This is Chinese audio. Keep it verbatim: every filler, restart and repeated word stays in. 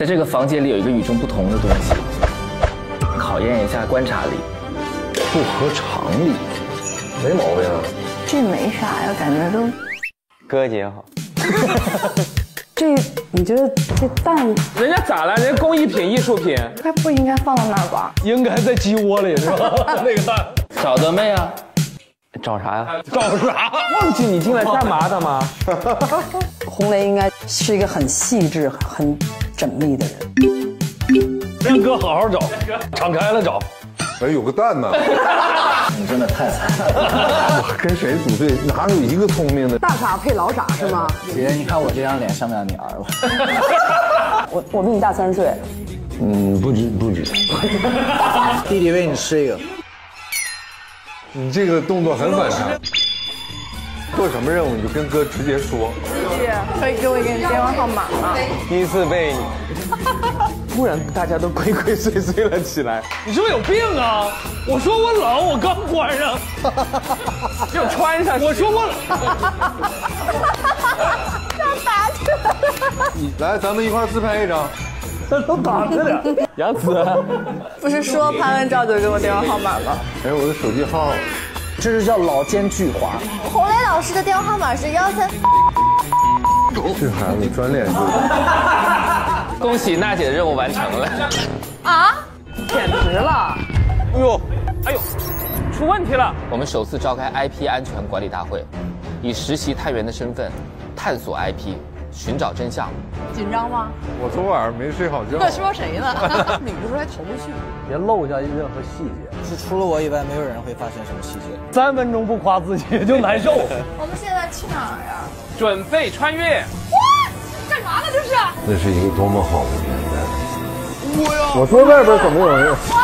在这个房间里有一个与众不同的东西，考验一下观察力，不合常理，没毛病啊。 这没啥呀，感觉都。 哥姐好。 这你觉得这蛋？ 人家咋了？人家工艺品、艺术品， 该不应该放到那儿吧？ 应该在鸡窝里是吧？那个蛋找得没啊？ 找啥呀？ 找啥？忘记你进来干嘛的吗？ 红雷应该是一个很细致、很缜密的人。 让哥好好找，敞开了找。 哎，有个蛋呢！ 你真的太惨了。 我跟谁组队，哪有一个聪明的？ 大傻配老傻是吗？ 姐，你看我这张脸像不像你儿子？ 我我比你大三岁。 嗯，不止不止。 弟弟喂你吃一个。 你这个动作很反常。做什么任务你就跟哥直接说。 姐，可以给我一个你电话号码吗？ 第一次被你。 突然大家都鬼鬼祟祟了起来，你是不是有病啊？我说我冷，我刚关上，又穿上。我说我冷， 要打起来了。 来，咱们一块自拍一张。 都打着点。杨紫， 不是说拍完照就给我电话号码吗？ 哎，我的手机号， 这是叫老奸巨猾。 红雷老师的电话号码是幺三。 这孩子转脸就。 恭喜娜姐的任务完成了。 啊！ 简直了！ 哎呦，哎呦，出问题了！ 我们首次召开 I P 安全管理大会，以实习探员的身份探索 I P， 寻找真相。 紧张吗？ 我昨晚上没睡好觉。 在说谁呢？你不是还投不去？ 别漏下任何细节。 是除了我以外，没有人会发现什么细节。 三分钟不夸自己就难受。 我们现在去哪儿呀？ 准备穿越。 哇！干嘛呢？这是？ 那是一个多么好的年代！ 我呀！ 我说外边怎么有人？ 哇！